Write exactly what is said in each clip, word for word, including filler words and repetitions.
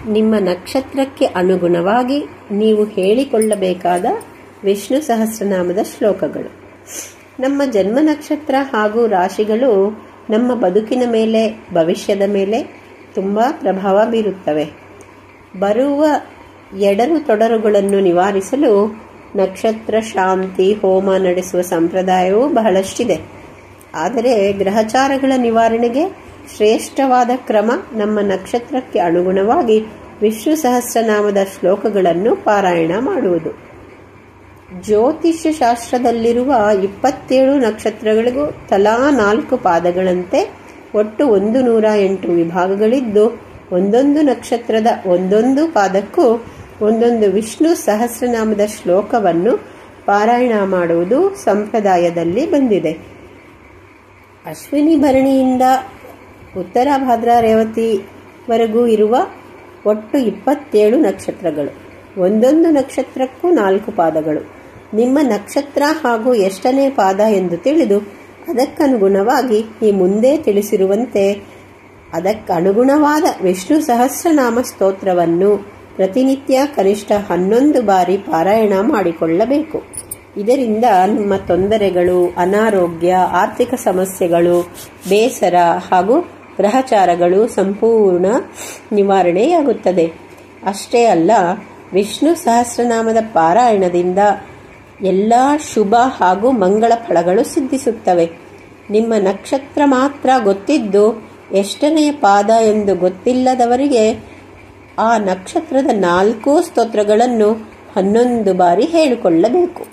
ನಿಮ್ಮ ನಕ್ಷತ್ರಕ್ಕೆ ಅನುಗುಣವಾಗಿ ನೀವು ಹೇಳಿಕೊಳ್ಳಬೇಕಾದ ವಿಷ್ಣು ಸಹಸ್ರನಾಮದ ಶ್ಲೋಕಗಳು. ನಮ್ಮ ಜನ್ಮ ನಕ್ಷತ್ರ ಹಾಗೂ ರಾಶಿಗಳು ನಮ್ಮ ಬದುಕಿನ ಮೇಲೆ, ಭವಿಷ್ಯದ ಮೇಲೆ ತುಂಬ ಪ್ರಭಾವ ಬೀರುತ್ತವೆ. ಬರುವ ಎಡರು ತೊಡರುಗಳನ್ನು ನಿವಾರಿಸಲು ನಕ್ಷತ್ರ ಶಾಂತಿ ಹೋಮ ನಡೆಸುವ ಸಂಪ್ರದಾಯವೂ ಬಹಳಷ್ಟಿದೆ. ಆದರೆ ಗ್ರಹಚಾರಗಳ ನಿವಾರಣೆಗೆ ಶ್ರೇಷ್ಠವಾದ ಕ್ರಮ ನಮ್ಮ ನಕ್ಷತ್ರಕ್ಕೆ ಅನುಗುಣವಾಗಿ ವಿಷ್ಣು ಸಹಸ್ರನಾಮದ ಶ್ಲೋಕಗಳನ್ನು ಪಾರಾಯಣ ಮಾಡುವುದು. ಜ್ಯೋತಿಷ್ಯ ಶಾಸ್ತ್ರದಲ್ಲಿರುವ ಇಪ್ಪತ್ತೇಳು ನಕ್ಷತ್ರಗಳಿಗೂ ತಲಾ ನಾಲ್ಕು ಪಾದಗಳಂತೆ ಒಟ್ಟು ಒಂದು ನೂರ ಎಂಟು ವಿಭಾಗಗಳಿದ್ದು, ಒಂದೊಂದು ನಕ್ಷತ್ರದ ಒಂದೊಂದು ಪಾದಕ್ಕೂ ಒಂದೊಂದು ವಿಷ್ಣು ಸಹಸ್ರನಾಮದ ಶ್ಲೋಕವನ್ನು ಪಾರಾಯಣ ಮಾಡುವುದು ಸಂಪ್ರದಾಯದಲ್ಲಿ ಬಂದಿದೆ. ಅಶ್ವಿನಿ ಭರಣಿಯಿಂದ ಉತ್ತರ ಭಾದ್ರಾ ರೇವತಿವರೆಗೂ ಇರುವ ಒಟ್ಟು ಇಪ್ಪತ್ತೇಳು ನಕ್ಷತ್ರಗಳು, ಒಂದೊಂದು ನಕ್ಷತ್ರಕ್ಕೂ ನಾಲ್ಕು ಪಾದಗಳು. ನಿಮ್ಮ ನಕ್ಷತ್ರ ಹಾಗೂ ಎಷ್ಟನೇ ಪಾದ ಎಂದು ತಿಳಿದು ಅದಕ್ಕನುಗುಣವಾಗಿ ಈ ಮುಂದೆ ತಿಳಿಸಿರುವಂತೆ ಅದಕ್ಕನುಗುಣವಾದ ವಿಷ್ಣು ಸಹಸ್ರನಾಮ ಸ್ತೋತ್ರವನ್ನು ಪ್ರತಿನಿತ್ಯ ಕನಿಷ್ಠ ಹನ್ನೊಂದು ಬಾರಿ ಪಾರಾಯಣ ಮಾಡಿಕೊಳ್ಳಬೇಕು. ಇದರಿಂದ ನಿಮ್ಮ ತೊಂದರೆಗಳು, ಅನಾರೋಗ್ಯ, ಆರ್ಥಿಕ ಸಮಸ್ಯೆಗಳು, ಬೇಸರ ಹಾಗೂ ಗ್ರಹಚಾರಗಳು ಸಂಪೂರ್ಣ ನಿವಾರಣೆಯಾಗುತ್ತದೆ. ಅಷ್ಟೇ ಅಲ್ಲ, ವಿಷ್ಣು ಸಹಸ್ರನಾಮದ ಪಾರಾಯಣದಿಂದ ಎಲ್ಲ ಶುಭ ಹಾಗೂ ಮಂಗಳ ಫಲಗಳು ಸಿದ್ಧಿಸುತ್ತವೆ. ನಿಮ್ಮ ನಕ್ಷತ್ರ ಮಾತ್ರ ಗೊತ್ತಿದ್ದು ಎಷ್ಟನೆಯ ಪಾದ ಎಂದು ಗೊತ್ತಿಲ್ಲದವರಿಗೆ ಆ ನಕ್ಷತ್ರದ ನಾಲ್ಕು ಸ್ತೋತ್ರಗಳನ್ನು ಹನ್ನೊಂದು ಬಾರಿ ಹೇಳಿಕೊಳ್ಳಬೇಕು.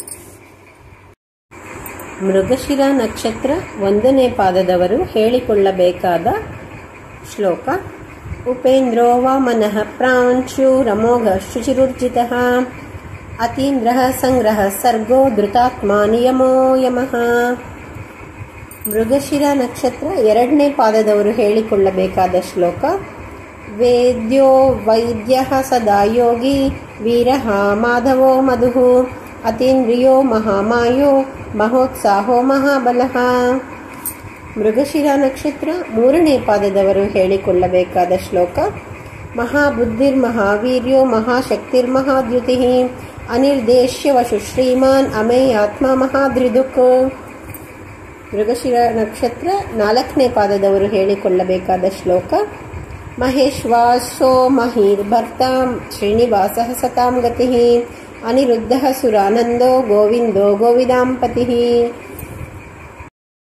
ಮೃಗಶಿರ ನಕ್ಷತ್ರ ಒಂದನೇ ಪಾದದವರು ಹೇಳಿಕೊಳ್ಳಬೇಕಾದ ಶ್ಲೋಕ: ಉಪೇಂದ್ರೋ ವಾಮನಃ ಪ್ರಾಂಶುರಮೋಘ ಶುಚಿರುರ್ಜಿತಃ ಅತೀಂದ್ರ ಸಂಗ್ರಹ ಸರ್ಗೋ ಧೃತಾತ್ಮ ನಿಯಮೋ ಯಮಃ. ಮೃಗಶಿರ ನಕ್ಷತ್ರ ಎರಡನೇ ಪಾದದವರು ಹೇಳಿಕೊಳ್ಳಬೇಕಾದ ಶ್ಲೋಕ: ವೇದ್ಯೋ ವೈದ್ಯಃ ಸದಾ ಯೋಗಿ ವೀರಃ ಮಾಧವೋ ಮಧುಃ ಅತೀಂದ್ರಿಯೋ ಮಹಾಮಾಯೋ ಮಹೋತ್ಸಾಹೋ ಮಹಾಬಲಃ. ಮೃಗಶಿರ ನಕ್ಷತ್ರ ಮೂರನೇ ಪಾದದವರು ಹೇಳಿಕೊಳ್ಳಬೇಕಾದ ಶ್ಲೋಕ: ಮಹಾಬುದ್ಧಿರ್ ಮಹಾವೀರ್ಯೋ ಮಹಾಶಕ್ತಿರ್ ಮಹಾದ್ಯುತಿಃ ಅನಿರ್ದೇಶ್ಯ ವಶು ಶ್ರೀಮಾನ್ ಅಮೇಯಾತ್ಮ ಮಹಾಧೃದುಕ್. ಮೃಗಶಿರ ನಕ್ಷತ್ರ ನಾಲ್ಕನೇ ಪಾದದವರು ಹೇಳಿಕೊಳ್ಳಬೇಕಾದ ಶ್ಲೋಕ: ಮಹೇಶ್ವಾಸೋ ಮಹೀರ್ ಭರ್ತಾಂ ಶ್ರೀನಿವಾಸಃ ಸತಾಂ ಗತಿಃ ಅನಿರುದ್ಧಃ ಸುರಾನಂದೋ ಗೋವಿಂದೋ ಗೋವಿದಾಂಪತಿಃ.